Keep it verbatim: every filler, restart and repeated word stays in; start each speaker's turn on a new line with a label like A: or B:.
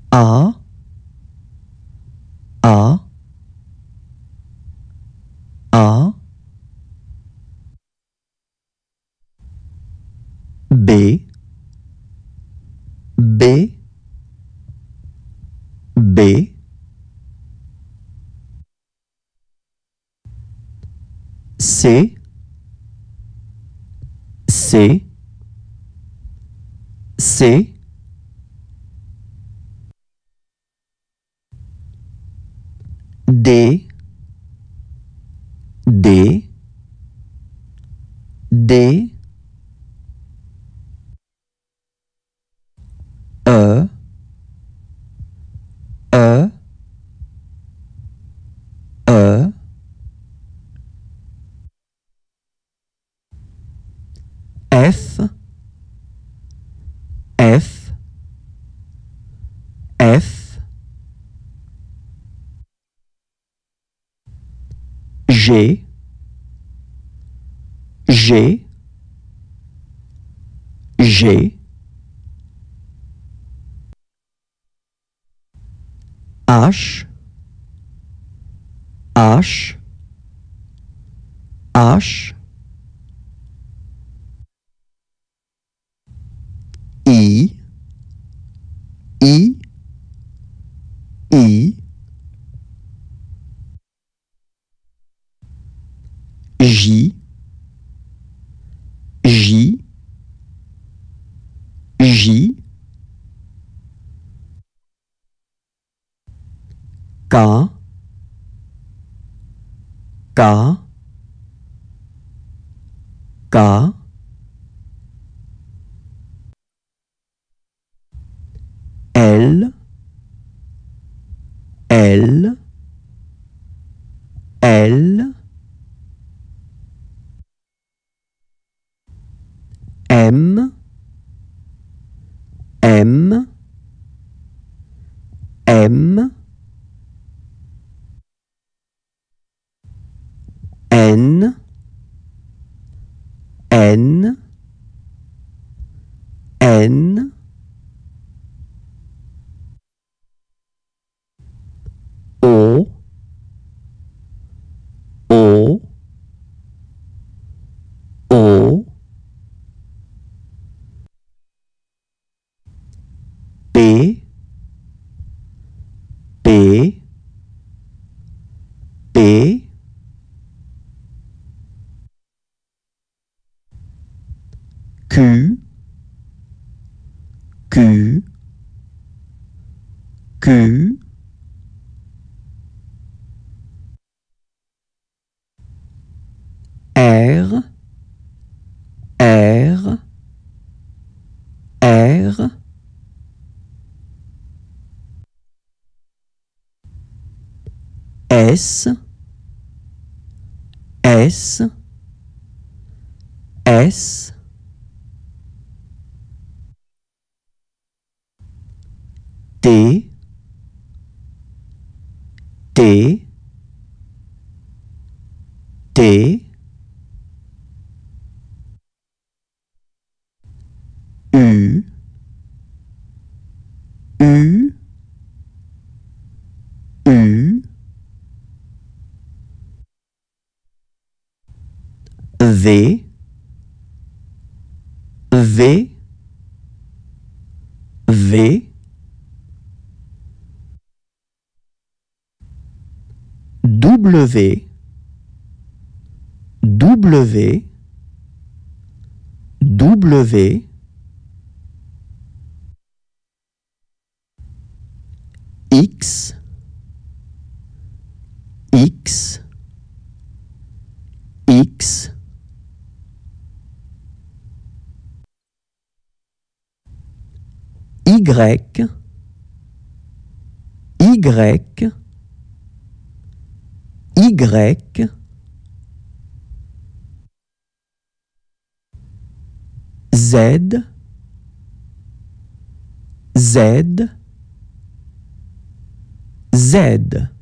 A: A, A, A, B, B, B, C, C, C, D, D, D, E, E, E, F, F, F, G, G, G, H, H, H, I, I, I, J, J, J, K, K, K, L, L, L, M, M, M, N, N, N, O, O, O, P, P, P, Q, Q, Q, R, R, R, S, S, S, T, T, T, U, U, U, V, V, V, W, W, W, X, X, X, Y, Y, Y, Z, Z, Z.